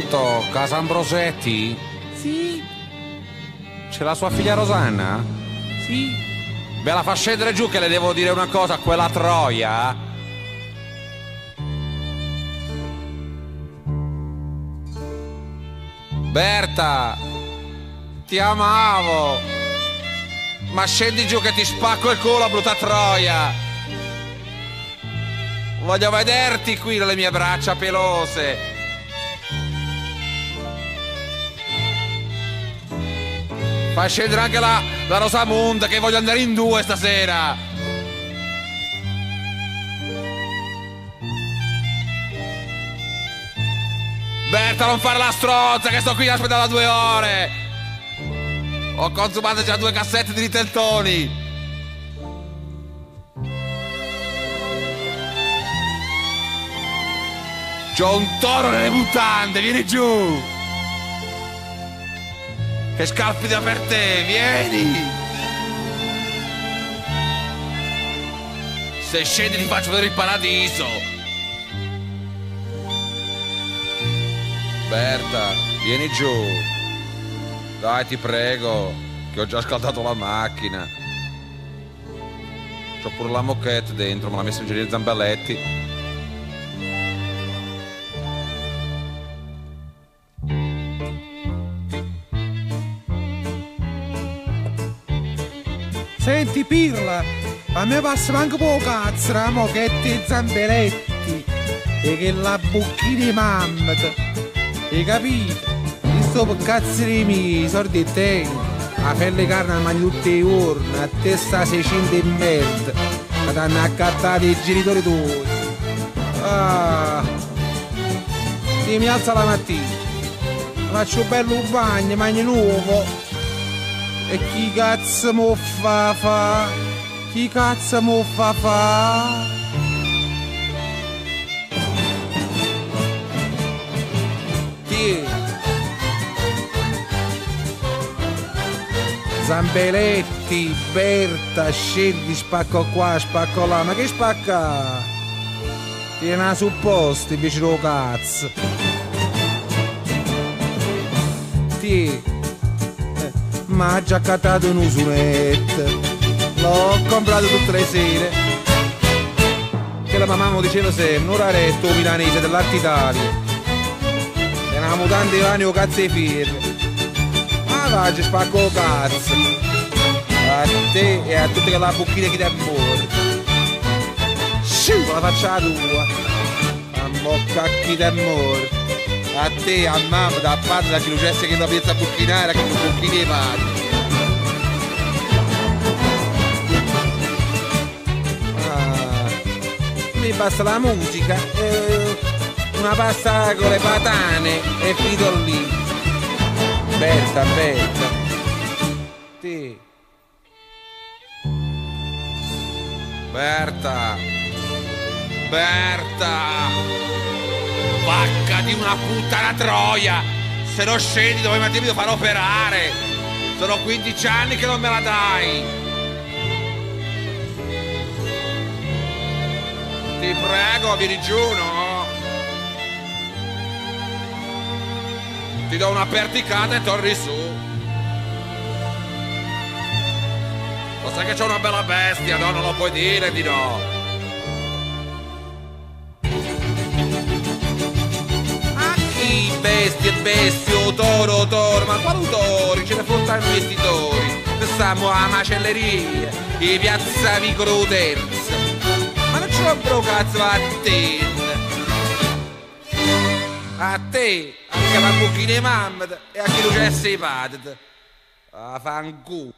Pronto, Casa Ambrosetti? Sì, C'è la sua figlia Rosanna? sì. Ve la fa scendere giù che le devo dire una cosa a quella troia? Berta, ti amavo. Ma scendi giù che ti spacco il culo, brutta troia. Voglio vederti qui nelle mie braccia pelose. Fai scendere anche la Rosamunda che voglio andare in due stasera. Berta, non fare la strozza che sto qui a aspettare da 2 ore. Ho consumato già 2 cassette di Riteltoni. C'ho un toro nelle mutande, vieni giù. Che scalpita per te, vieni! Se scendi ti faccio vedere il paradiso! Berta, vieni giù! Dai, ti prego, che ho già scaldato la macchina. C'ho pure la moquette dentro, me l'ha messa in giro di Zambelletti. Senti Pirla, a me passa manco poco cazzo, la moquette e Zambelletti e che la bocchina di mammat, hai capito? Io sto per cazzo di miei, soldi tengo, la pelle di carne la mangio tutti i giorni, a te sta 600 e merda, che ti hanno accattato i genitori tuoi. Ah, sì, mi alzo la mattina, faccio un bello bagno, mangio nuovo. E chi cazzo mo fa? Chi cazzo mo fa? Chi? Zambelletti, Berta, scendi, spacco qua, spacco là. Ma che spacca? Tieni a supposto invece lo cazzo. Ti. Ma ha già accattato un usurette, l'ho comprato tutte le sere, che la mamma mi diceva sempre, un raretto milanese dell'Arte Italia, e una mutante vani o cazzo e firme, ma va, ci spacco cazzo, a te e a tutte quelle bocchine che ti amore, sciù, la faccia tua, a mocca chi ti amore. A te, a mamma, da padre, da chi lo cesse che la piazza bucchinare, che non bucchini padre. Ah, mi basta la musica, una pasta con le patane e finito lì. Berta, Berta. Ti. Berta. Berta. Vacca di una puttana troia! Se non scendi dove mi devo far operare! Sono 15 anni che non me la dai! Ti prego, vieni giù, no? Ti do una perticata e torni su! Lo sai che c'è una bella bestia, no? Non lo puoi dire di no! Bestio, toro, ma quali tori? Ce ne fossero investitori. Stiamo a macelleria, in piazza Vicolo Terzo. Ma non ce l'ho pro cazzo a te. A te, anche la bocchina di mamma e a chi lo cesse i padri. A fanculo.